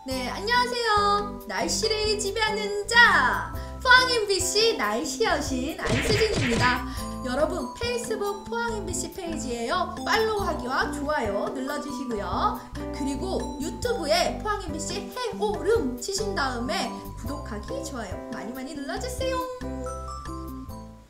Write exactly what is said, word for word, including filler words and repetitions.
네, 안녕하세요. 날씨를 지배하는 자, 포항 엠비씨 날씨 여신 안수진입니다. 여러분, 페이스북 포항 엠비씨 페이지에요. 팔로우하기와 좋아요 눌러주시고요. 그리고 유튜브에 포항 엠비씨 해오름 치신 다음에 구독하기, 좋아요 많이 많이 눌러주세요.